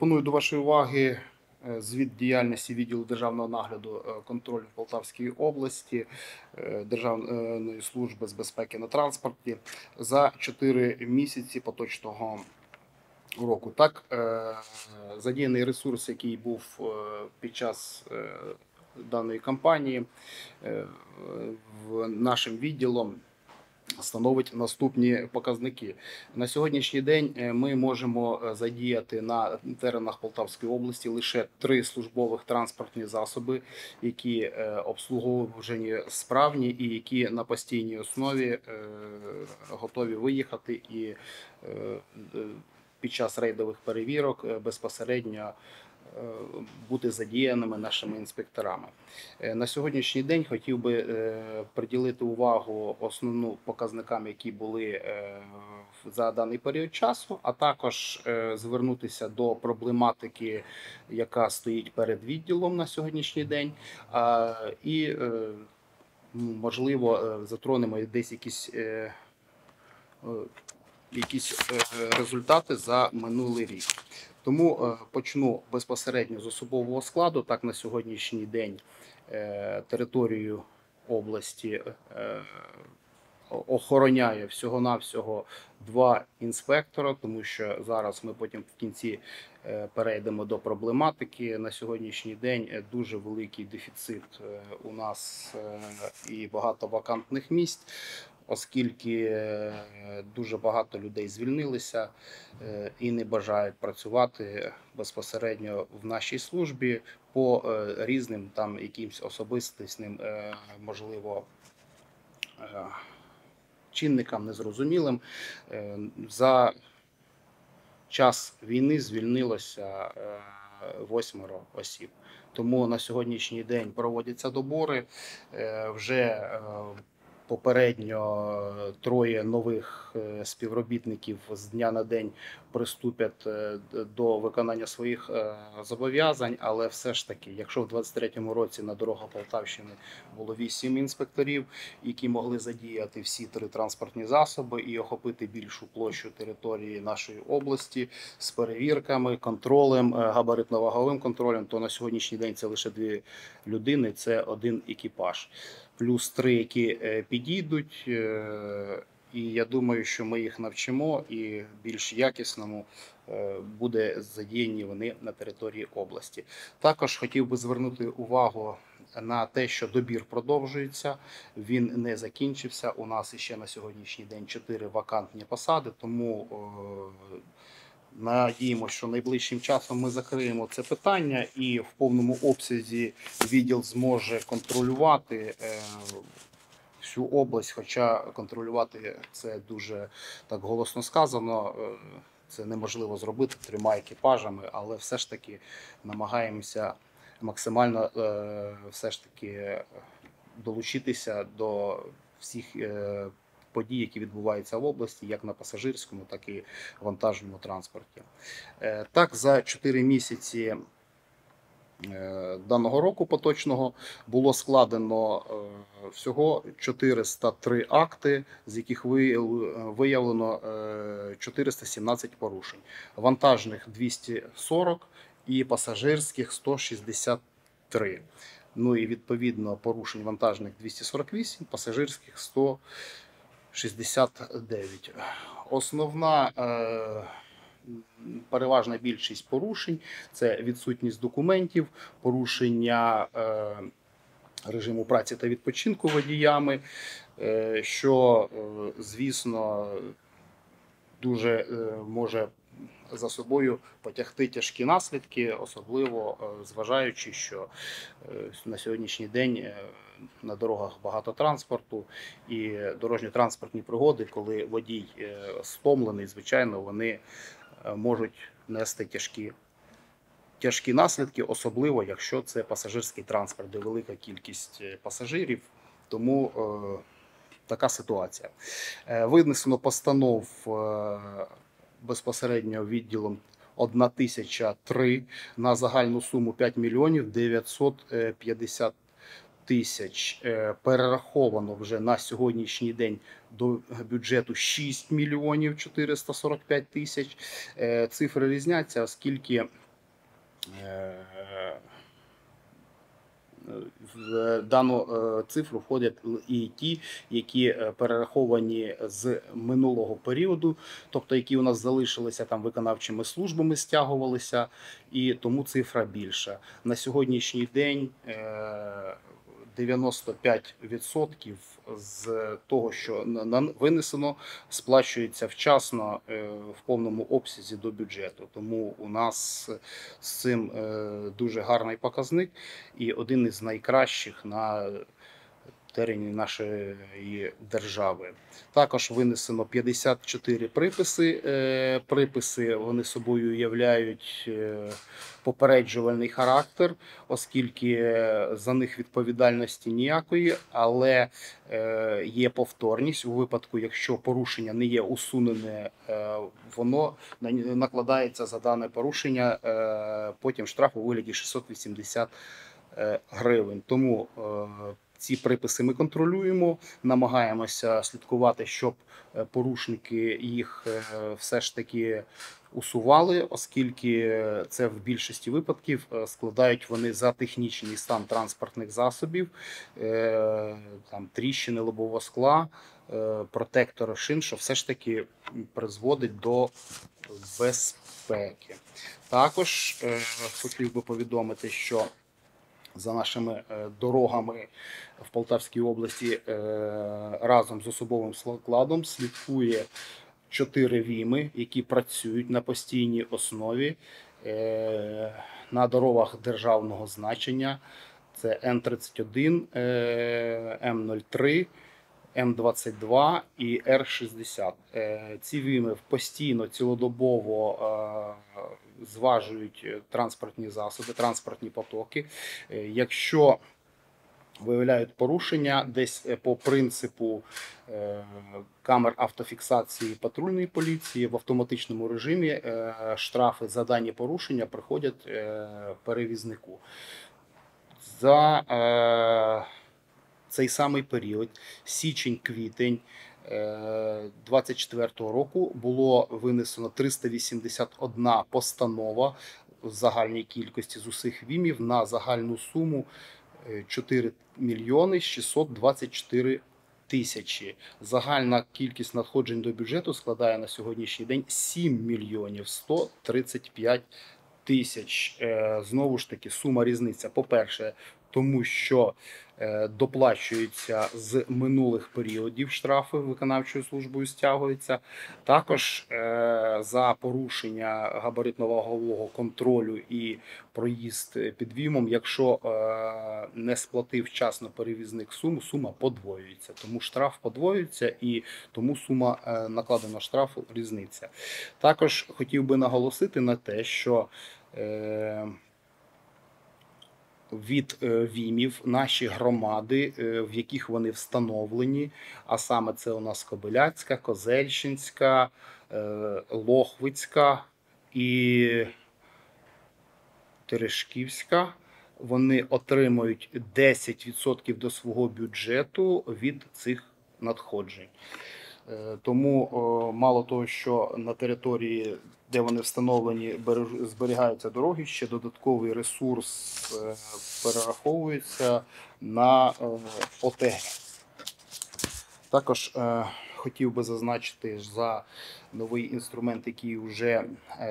Пропоную до вашої уваги звіт діяльності відділу державного нагляду контролю в Полтавській області Державної служби з безпеки на транспорті за 4 місяці поточного року. Так, задіяний ресурс, який був під час даної кампанії нашим відділом, становить наступні показники. На сьогоднішній день ми можемо задіяти на теренах Полтавської області лише 3 службових транспортні засоби, які обслуговувані справні і які на постійній основі готові виїхати і під час рейдових перевірок безпосередньо бути задіяними нашими інспекторами. На сьогоднішній день хотів би приділити увагу основним показникам, які були за даний період часу, а також звернутися до проблематики, яка стоїть перед відділом на сьогоднішній день, і, можливо, затронемо десь якісь результати за минулий рік. Тому почну безпосередньо з особового складу. Так, на сьогоднішній день територію області охороняє всього-навсього 2 інспектора, тому що зараз ми потім в кінці перейдемо до проблематики. На сьогоднішній день дуже великий дефіцит у нас і багато вакантних місць, оскільки дуже багато людей звільнилися і не бажають працювати безпосередньо в нашій службі по різним там якимсь особистісним, можливо, чинникам незрозумілим. За час війни звільнилося 8 осіб. Тому на сьогоднішній день проводяться добори. Вже попередньо 3 нових співробітників з дня на день приступять до виконання своїх зобов'язань, але все ж таки, якщо в 2023 році на дорогах Полтавщини було 8 інспекторів, які могли задіяти всі 3 транспортні засоби і охопити більшу площу території нашої області з перевірками, контролем, габаритно-ваговим контролем, то на сьогоднішній день це лише 2 людини, це 1 екіпаж. Плюс 3, які підійдуть, і я думаю, що ми їх навчимо і більш якісному буде задіяні вони на території області. Також хотів би звернути увагу на те, що добір продовжується, він не закінчився. У нас ще на сьогоднішній день 4 вакантні посади, тому надіємося, що найближчим часом ми закриємо це питання і в повному обсязі відділ зможе контролювати всю область, хоча контролювати це дуже так голосно сказано, це неможливо зробити 3 екіпажами, але все ж таки намагаємося максимально все ж таки долучитися до всіх подій, які відбуваються в області, як на пасажирському, так і вантажному транспорті. Так, за 4 місяці даного року поточного було складено всього 403 акти, з яких виявлено 417 порушень. Вантажних 240 і пасажирських 163. Ну і відповідно порушень вантажних 248, пасажирських 169. Основна переважна більшість порушень – це відсутність документів, порушення режиму праці та відпочинку водіями, що, звісно, дуже може за собою потягти тяжкі наслідки, особливо зважаючи, що на сьогоднішній день на дорогах багато транспорту і дорожньо-транспортні пригоди, коли водій стомлений, звичайно, вони можуть нести тяжкі наслідки, особливо якщо це пасажирський транспорт, де велика кількість пасажирів, тому така ситуація. Винесено постанов безпосередньо відділом 1003 на загальну суму 5 мільйонів 950 тисяч. Перераховано вже на сьогоднішній день до бюджету 6 мільйонів 445 тисяч. Цифри різняться, оскільки В дану цифру входять і ті, які перераховані з минулого періоду, тобто які у нас залишилися там виконавчими службами, стягувалися, і тому цифра більша. На сьогоднішній день 95% з того, що винесено, сплачується вчасно в повному обсязі до бюджету. Тому у нас з цим дуже гарний показник і один із найкращих на терені нашої держави. Також винесено 54 приписи. Приписи вони собою являють попереджувальний характер, оскільки за них відповідальності ніякої, але є повторність у випадку, якщо порушення не є усунене, воно накладається за дане порушення потім штраф у вигляді 680 гривень. Тому ці приписи ми контролюємо, намагаємося слідкувати, щоб порушники їх все ж таки усували, оскільки це в більшості випадків складають вони за технічний стан транспортних засобів, там тріщини лобового скла, протектори шин, що все ж таки призводить до безпеки. Також хотів би повідомити, що за нашими дорогами в Полтавській області разом з особовим складом слідкує 4 ВІМи, які працюють на постійній основі на дорогах державного значення. Це Н-31, М-03, М-22 і Р-60. Ці ВІМи постійно, цілодобово зважують транспортні засоби, транспортні потоки. Якщо виявляють порушення десь по принципу камер автофіксації патрульної поліції в автоматичному режимі, штрафи за дані порушення приходять перевізнику. За цей самий період, січень-квітень 2024 року, було винесено 381 постанова в загальній кількості з усіх ВІМів на загальну суму 4 мільйони 624 тисячі. Загальна кількість надходжень до бюджету складає на сьогоднішній день 7 мільйонів 135 тисяч. Знову ж таки, сума різниця. По-перше, тому що доплачуються з минулих періодів штрафи виконавчою службою стягуються. Також за порушення габаритно-вагового контролю і проїзд під ВІМом, якщо не сплатив вчасно перевізник суму, сума подвоюється. Тому штраф подвоюється і тому сума накладеного штрафу різниця. Також хотів би наголосити на те, що від ВІМів наші громади, в яких вони встановлені, а саме це у нас Кобиляцька, Козельщинська, Лохвицька і Терешківська, вони отримують 10% до свого бюджету від цих надходжень. Тому мало того, що на території, де вони встановлені, зберігаються дороги, ще додатковий ресурс перераховується на ОТГ. Також хотів би зазначити за новий інструмент, який вже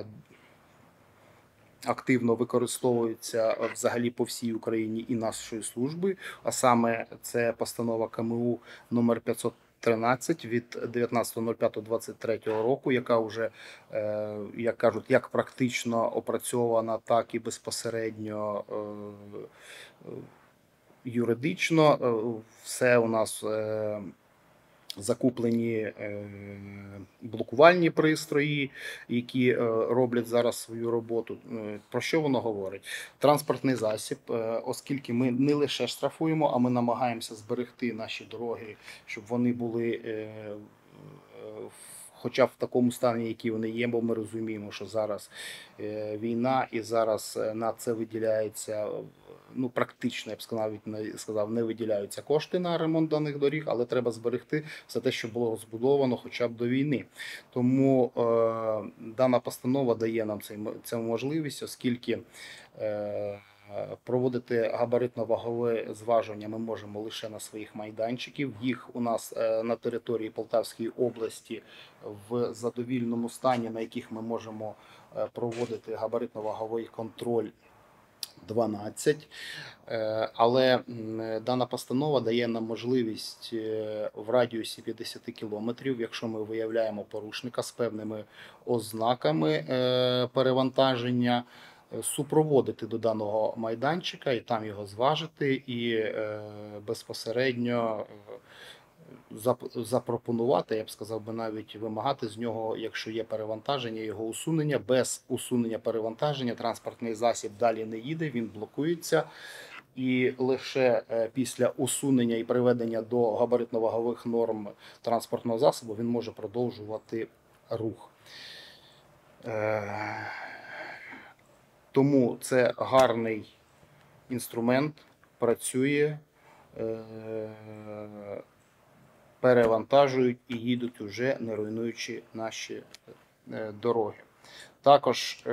активно використовується взагалі по всій Україні і нашої служби, а саме це постанова КМУ номер 513 від 19.05.23 року, яка вже, як кажуть, як практично опрацьована, так і безпосередньо юридично. Все у нас закуплені блокувальні пристрої, які роблять зараз свою роботу. Про що воно говорить? Транспортний засіб, оскільки ми не лише штрафуємо, а ми намагаємося зберегти наші дороги, щоб вони були в хоча б в такому стані, який вони є, бо ми розуміємо, що зараз війна і зараз на це виділяється, ну практично, я б сказав, не виділяються кошти на ремонт даних доріг, але треба зберегти все те, що було збудовано хоча б до війни. Тому дана постанова дає нам цю можливість, оскільки проводити габаритно-вагове зважування ми можемо лише на своїх майданчиків. Їх у нас на території Полтавської області в задовільному стані, на яких ми можемо проводити габаритно-ваговий контроль, 12. Але дана постанова дає нам можливість в радіусі 50 кілометрів, якщо ми виявляємо порушника з певними ознаками перевантаження, супроводити до даного майданчика і там його зважити і безпосередньо запропонувати, я б сказав би, навіть вимагати з нього, якщо є перевантаження, його усунення. Без усунення перевантаження транспортний засіб далі не їде, він блокується. І лише після усунення і приведення до габаритно-вагових норм транспортного засобу він може продовжувати рух. Тому це гарний інструмент, працює, перевантажують і їдуть уже, не руйнуючи наші дороги. Також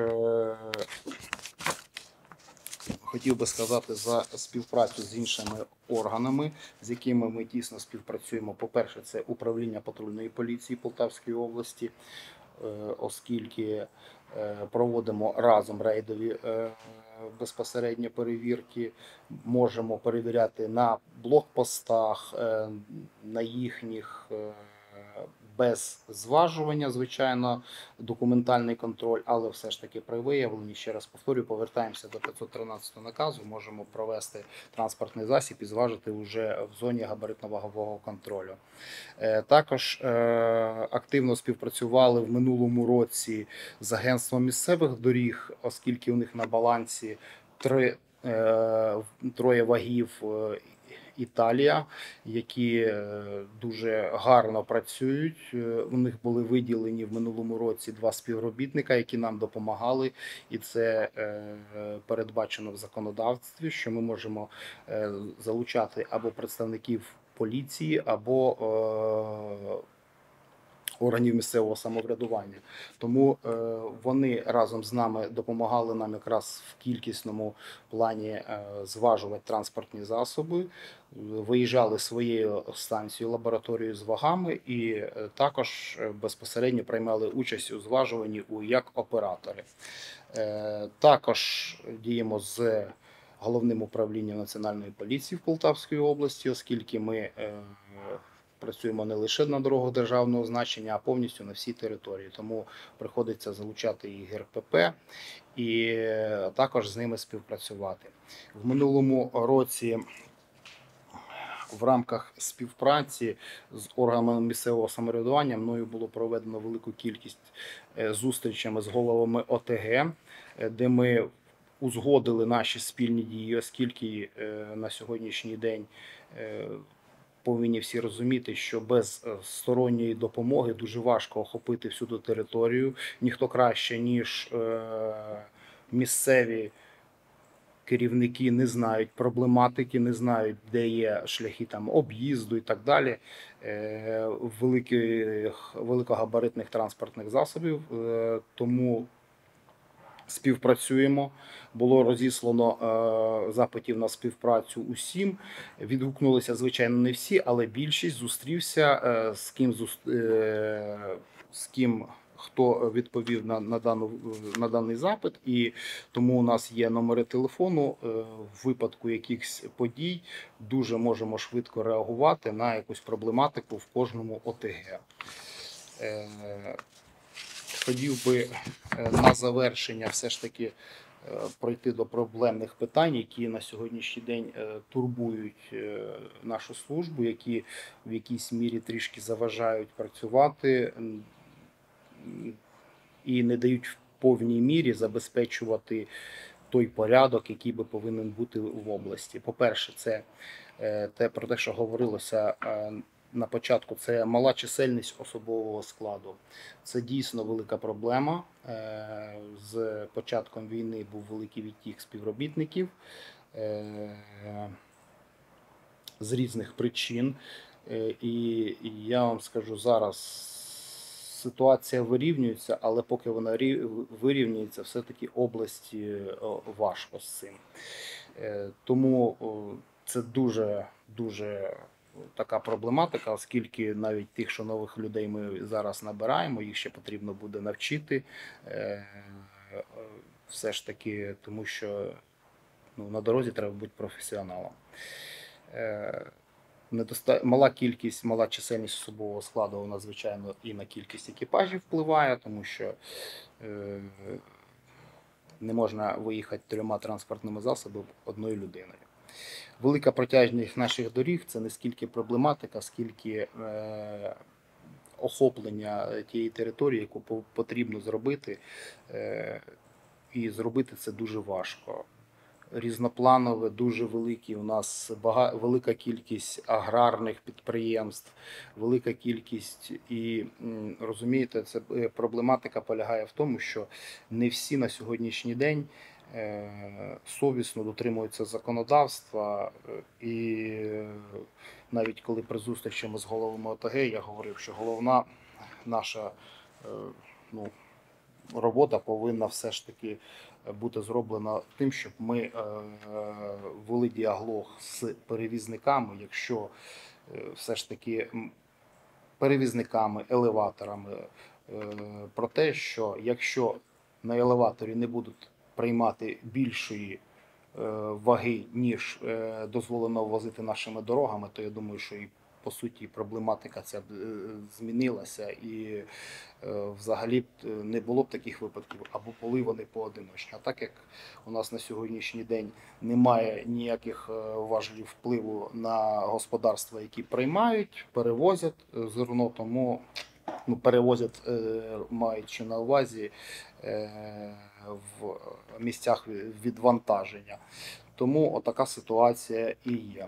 хотів би сказати за співпрацю з іншими органами, з якими ми тісно співпрацюємо. По-перше, це управління патрульної поліції Полтавської області, оскільки проводимо разом рейдові безпосередньо перевірки, можемо перевіряти на блокпостах, на їхніх без зважування, звичайно, документальний контроль, але все ж таки при виявленні, ще раз повторюю, повертаємося до 513 наказу, можемо провести транспортний засіб і зважити вже в зоні габаритно-вагового контролю. Також активно співпрацювали в минулому році з агентством місцевих доріг, оскільки у них на балансі троє вагів Італія, які дуже гарно працюють. У них були виділені в минулому році 2 співробітника, які нам допомагали, і це передбачено в законодавстві, що ми можемо залучати або представників поліції, або органів місцевого самоврядування. Тому вони разом з нами допомагали нам якраз в кількісному плані зважувати транспортні засоби, виїжджали своєю станцією, лабораторією з вагами і також безпосередньо приймали участь у зважуванні як оператори. Також діємо з Головним управлінням Національної поліції в Полтавській області, оскільки ми працюємо не лише на дорогах державного значення, а повністю на всій території. Тому приходиться залучати і ГРПП, і також з ними співпрацювати. В минулому році в рамках співпраці з органами місцевого самоврядування мною було проведено велику кількість зустрічей з головами ОТГ, де ми узгодили наші спільні дії, оскільки на сьогоднішній день повинні всі розуміти, що без сторонньої допомоги дуже важко охопити всю ту територію. Ніхто краще, ніж місцеві керівники не знають проблематики, не знають, де є шляхи там об'їзду і так далі, великогабаритних транспортних засобів. Тому співпрацюємо. Було розіслано запитів на співпрацю усім. Відгукнулися, звичайно, не всі, але більшість зустрівся з ким хто відповів на даний запит. І тому у нас є номери телефону. В випадку якихось подій дуже можемо швидко реагувати на якусь проблематику в кожному ОТГ. Хотів би на завершення все ж таки пройти до проблемних питань, які на сьогоднішній день турбують нашу службу, які в якійсь мірі трішки заважають працювати і не дають в повній мірі забезпечувати той порядок, який би повинен бути в області. По-перше, це про те, що говорилося, на початку, це мала чисельність особового складу. Це дійсно велика проблема. З початком війни був великий відтік співробітників з різних причин. І я вам скажу, зараз ситуація вирівнюється, але поки вона вирівнюється, все-таки області важко з цим. Тому це дуже така проблематика, оскільки навіть тих, що нових людей ми зараз набираємо, їх ще потрібно буде навчити. Все ж таки, тому що на дорозі треба бути професіоналом. Мала чисельність особового складу, надзвичайно і на кількість екіпажів впливає, тому що не можна виїхати 3 транспортними засобами одною людиною. Велика протяжність наших доріг – це не скільки проблематика, скільки охоплення тієї території, яку потрібно зробити, і зробити це дуже важко. Різнопланове, дуже великі, у нас велика кількість аграрних підприємств, велика кількість, і розумієте, це проблематика полягає в тому, що не всі на сьогоднішній день совісно дотримуються законодавства, і навіть коли при зустрічі з головами ОТГ я говорив, що головна наша робота повинна все ж таки бути зроблена тим, щоб ми вели діалог з перевізниками, якщо все ж таки перевізниками, елеваторами, про те, що якщо на елеваторі не будуть приймати більшої ваги, ніж дозволено ввозити нашими дорогами, то я думаю, що і по суті проблематика ця змінилася, і взагалі не було б таких випадків, або були вони поодиночні. А так як у нас на сьогоднішній день немає ніяких важелів впливу на господарства, які приймають, перевозять зерно, тому перевозять, маючи на увазі, в місцях відвантаження. Тому отака ситуація і є.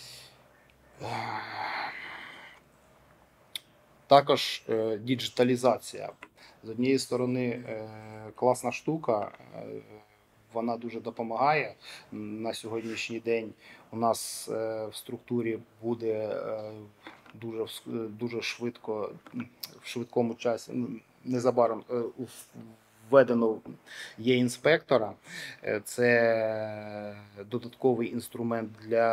Також діджиталізація. З однієї сторони, класна штука, вона дуже допомагає. На сьогоднішній день у нас в структурі буде дуже швидко, в швидкому часі, незабаром введено є інспектора. Це додатковий інструмент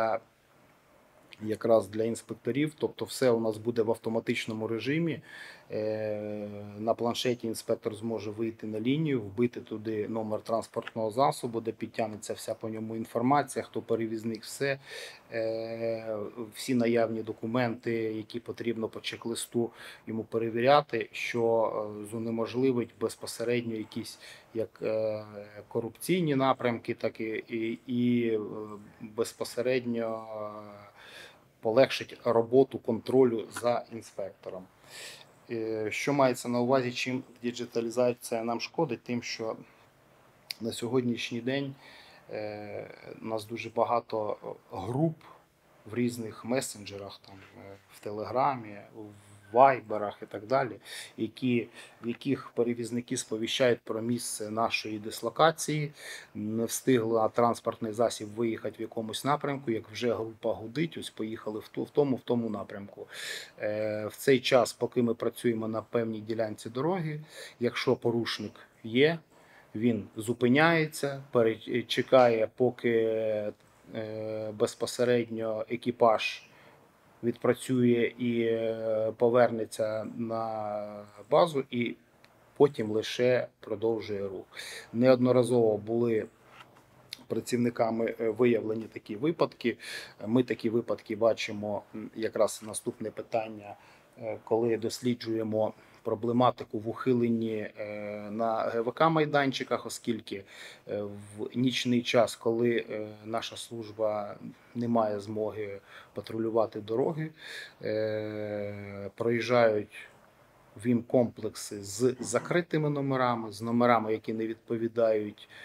якраз для інспекторів, тобто все у нас буде в автоматичному режимі. На планшеті інспектор зможе вийти на лінію, вбити туди номер транспортного засобу, де підтягнеться вся по ньому інформація, хто перевізник, все. Всі наявні документи, які потрібно по чек-листу йому перевіряти, що унеможливить безпосередньо якісь як корупційні напрямки, так і безпосередньо полегшить роботу контролю за інспектором. Що мається на увазі, чим діджиталізація нам шкодить? Тим, що на сьогоднішній день у нас дуже багато груп в різних месенджерах, там, в Телеграмі, в Вайберах і так далі, в яких перевізники сповіщають про місце нашої дислокації, не встигла транспортний засіб виїхати в якомусь напрямку, як вже група гудить, ось поїхали в тому напрямку. В цей час, поки ми працюємо на певній ділянці дороги, якщо порушник є, він зупиняється, чекає, поки безпосередньо екіпаж відпрацює і повернеться на базу, і потім лише продовжує рух. Неодноразово були працівниками виявлені такі випадки. Ми такі випадки бачимо, якраз наступне питання, коли досліджуємо проблематику в ухиленні на ГВК-майданчиках, оскільки в нічний час, коли наша служба не має змоги патрулювати дороги, проїжджають ВІМ-комплекси з закритими номерами, з номерами, які не відповідають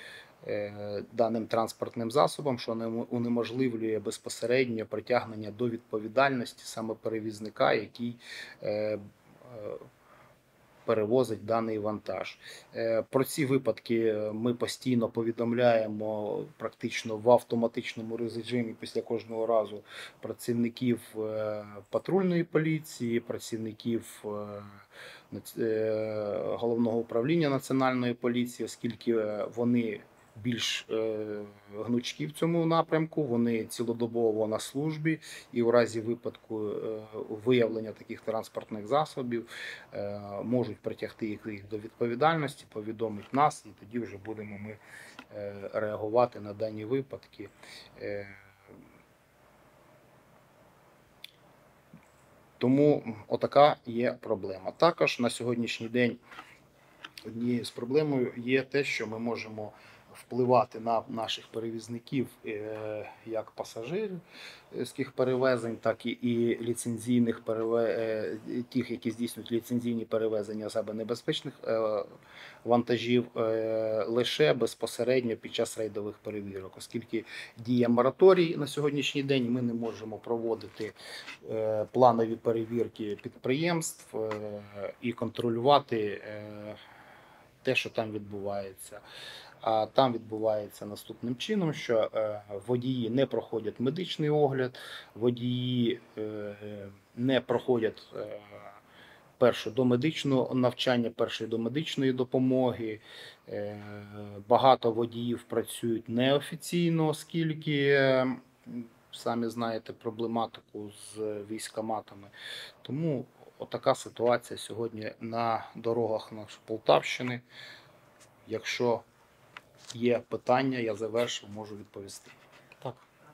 даним транспортним засобом, що унеможливлює безпосередньо притягнення до відповідальності саме перевізника, який перевозить даний вантаж. Про ці випадки ми постійно повідомляємо практично в автоматичному режимі після кожного разу працівників патрульної поліції, працівників Головного управління Національної поліції, оскільки вони більш гнучкі в цьому напрямку, вони цілодобово на службі, і у разі випадку виявлення таких транспортних засобів можуть притягти їх до відповідальності, повідомить нас, і тоді вже будемо ми реагувати на дані випадки. Тому отака є проблема. Також на сьогоднішній день однією з проблемою є те, що ми можемо впливати на наших перевізників, як пасажирських перевезень, так і ліцензійних тих, які здійснюють ліцензійні перевезення себе небезпечних вантажів, лише безпосередньо під час рейдових перевірок, оскільки діє мораторій на сьогоднішній день, ми не можемо проводити планові перевірки підприємств і контролювати те, що там відбувається. А там відбувається наступним чином, що водії не проходять медичний огляд, водії не проходять домедичного навчання, першої домедичної допомоги. Багато водіїв працюють неофіційно, оскільки самі знаєте проблематику з військкоматами. Тому отака ситуація сьогодні на дорогах нашої Полтавщини. Якщо є питання, я завершив, можу відповісти. Так.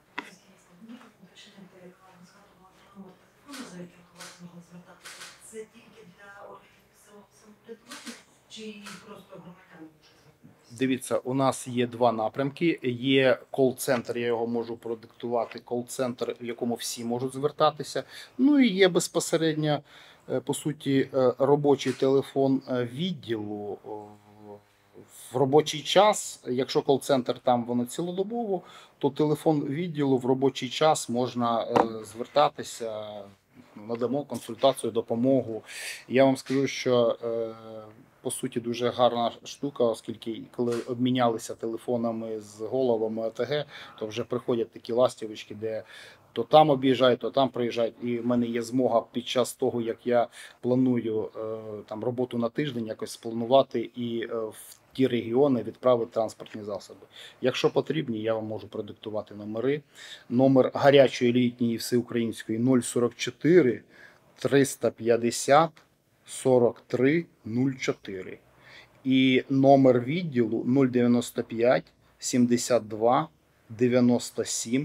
Це тільки для органів самоврядування чи просто громадян? Дивіться, у нас є два напрямки. Є кол-центр, я його можу продиктувати, кол-центр, в якому всі можуть звертатися. Ну і є безпосередньо, по суті, робочий телефон відділу. В робочий час, якщо кол-центр там воно цілодобово, то телефон відділу в робочий час можна звертатися, надамо консультацію, допомогу. Я вам скажу, що по суті дуже гарна штука, оскільки коли обмінялися телефонами з головами ОТГ, то вже приходять такі ластівочки, де то там об'їжджають, то там приїжджають. І в мене є змога під час того, як я планую там роботу на тиждень, якось спланувати і в ті регіони відправити транспортні засоби. Якщо потрібні, я вам можу продиктувати номери. Номер гарячої літньої всеукраїнської 044 350 43 04. І номер відділу 095 72 97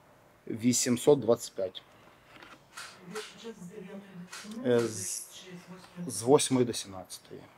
825. З 8 до 17.